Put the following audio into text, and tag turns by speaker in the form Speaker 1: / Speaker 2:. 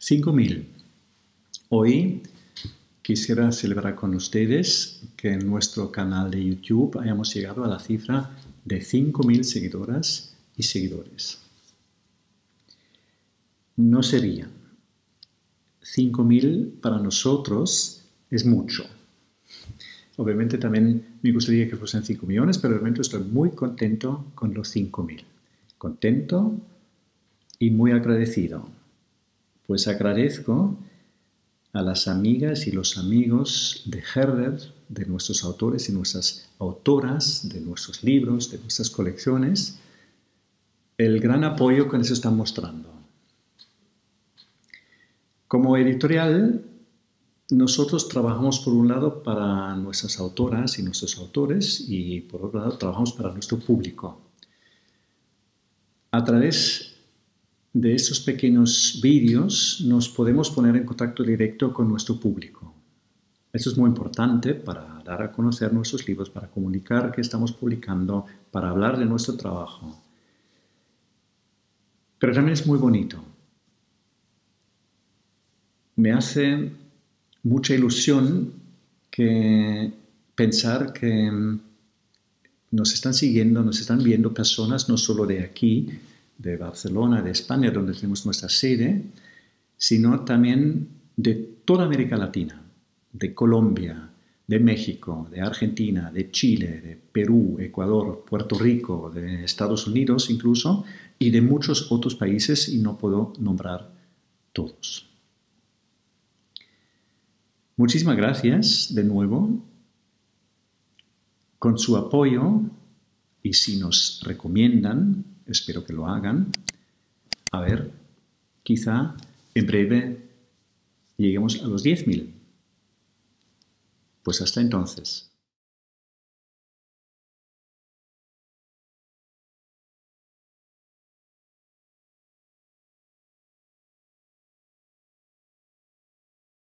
Speaker 1: 5.000. Hoy quisiera celebrar con ustedes que en nuestro canal de YouTube hayamos llegado a la cifra de 5.000 seguidoras y seguidores. No serían. 5.000 para nosotros es mucho. Obviamente también me gustaría que fuesen 5 millones, pero de momento estoy muy contento con los 5.000. Contento y muy agradecido. Pues agradezco a las amigas y los amigos de Herder, de nuestros autores y nuestras autoras, de nuestros libros, de nuestras colecciones, el gran apoyo que nos están mostrando. Como editorial, nosotros trabajamos por un lado para nuestras autoras y nuestros autores y por otro lado trabajamos para nuestro público. A través de estos pequeños vídeos nos podemos poner en contacto directo con nuestro público. Eso es muy importante para dar a conocer nuestros libros, para comunicar que estamos publicando, para hablar de nuestro trabajo. Pero también es muy bonito. Me hace mucha ilusión pensar que nos están siguiendo, nos están viendo personas no solo de aquí, de Barcelona, de España, donde tenemos nuestra sede, sino también de toda América Latina, de Colombia, de México, de Argentina, de Chile, de Perú, Ecuador, Puerto Rico, de Estados Unidos incluso, y de muchos otros países, y no puedo nombrar todos. Muchísimas gracias de nuevo. Con su apoyo, y si nos recomiendan, espero que lo hagan, a ver, quizá en breve lleguemos a los 10.000. Pues hasta entonces.